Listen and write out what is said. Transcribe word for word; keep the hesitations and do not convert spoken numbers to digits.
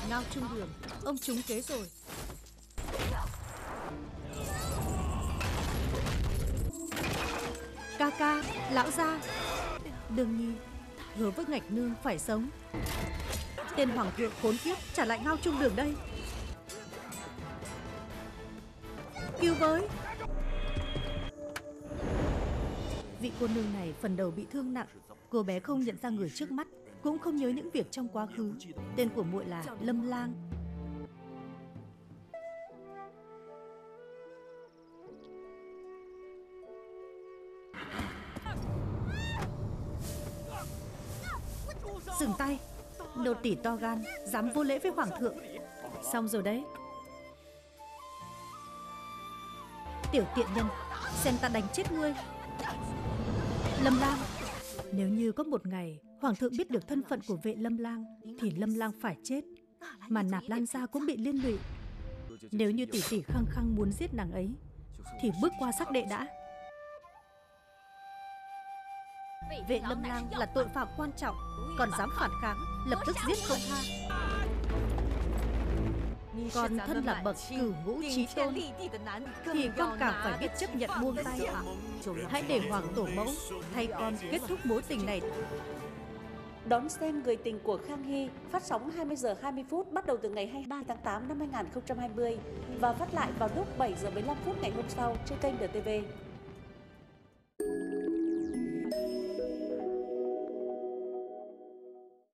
Ngao Trung Đường, ông trúng kế rồi. Ca ca, lão gia. Đường Nhi hứa với Ngạch Nương phải sống. Tên hoàng thượng khốn kiếp trả lại Ngao Trung Đường đây. Cứu với. Vị cô nương này phần đầu bị thương nặng. Cô bé không nhận ra người trước mắt, cũng không nhớ những việc trong quá khứ. Tên của muội là Lâm Lang. Dừng tay. Nô tỳ to gan, dám vô lễ với hoàng thượng. Xong rồi đấy. Tiểu tiện nhân, xem ta đánh chết ngươi. Lâm Lang. Nếu như có một ngày hoàng thượng biết được thân phận của vệ Lâm Lang thì Lâm Lang phải chết, mà Nạp Lan gia cũng bị liên lụy. Nếu như tỷ tỷ khăng khăng muốn giết nàng ấy thì bước qua sắc đệ đã. Vệ Lâm Lang là tội phạm quan trọng, còn dám phản kháng lập tức giết không tha. Con thân là bậc cửu ngũ chí tôn thì con càng phải biết chấp nhận buông tay. Hãy để hoàng tổ mẫu thay con kết thúc mối tình này. Đón xem Người tình của Khang Hy phát sóng hai mươi giờ hai mươi phút bắt đầu từ ngày hai mươi ba tháng tám năm hai nghìn không trăm hai mươi và phát lại vào lúc bảy giờ mười lăm phút ngày hôm sau trên kênh đê tê vê.